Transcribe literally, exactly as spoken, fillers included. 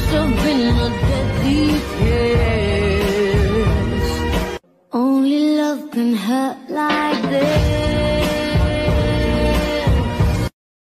have been a deadly kiss. Only love can hurt like this.